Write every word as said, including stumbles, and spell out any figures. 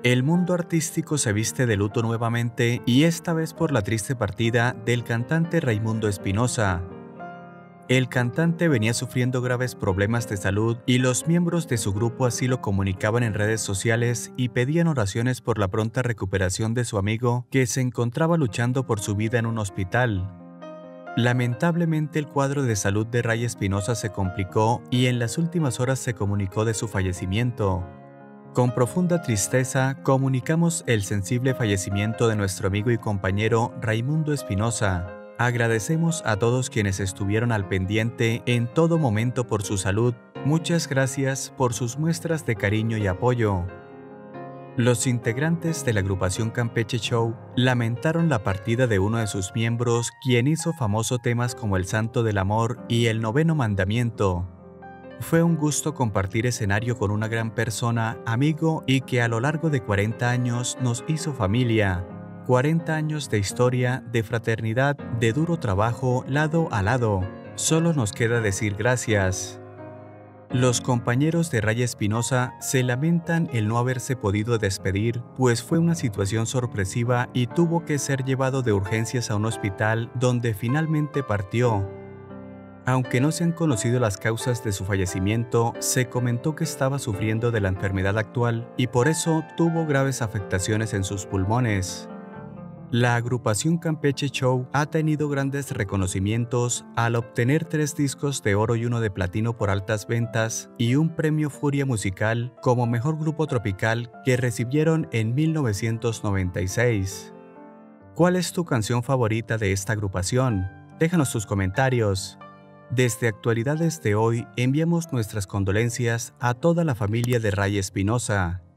El mundo artístico se viste de luto nuevamente y esta vez por la triste partida del cantante Raimundo Espinosa. El cantante venía sufriendo graves problemas de salud y los miembros de su grupo así lo comunicaban en redes sociales y pedían oraciones por la pronta recuperación de su amigo que se encontraba luchando por su vida en un hospital. Lamentablemente el cuadro de salud de Ray Espinosa se complicó y en las últimas horas se comunicó de su fallecimiento. Con profunda tristeza comunicamos el sensible fallecimiento de nuestro amigo y compañero Raimundo Espinosa. Agradecemos a todos quienes estuvieron al pendiente en todo momento por su salud. Muchas gracias por sus muestras de cariño y apoyo. Los integrantes de la agrupación Campeche Show lamentaron la partida de uno de sus miembros, quien hizo famoso temas como El Santo del Amor y El Noveno Mandamiento. Fue un gusto compartir escenario con una gran persona, amigo y que a lo largo de cuarenta años nos hizo familia. cuarenta años de historia, de fraternidad, de duro trabajo, lado a lado. Solo nos queda decir gracias. Los compañeros de Ray Espinosa se lamentan el no haberse podido despedir, pues fue una situación sorpresiva y tuvo que ser llevado de urgencias a un hospital donde finalmente partió. Aunque no se han conocido las causas de su fallecimiento, se comentó que estaba sufriendo de la enfermedad actual y por eso tuvo graves afectaciones en sus pulmones. La agrupación Campeche Show ha tenido grandes reconocimientos al obtener tres discos de oro y uno de platino por altas ventas y un premio Furia Musical como mejor grupo tropical que recibieron en mil novecientos noventa y seis. ¿Cuál es tu canción favorita de esta agrupación? Déjanos tus comentarios. Desde Actualidades de Hoy enviamos nuestras condolencias a toda la familia de Ray Espinosa.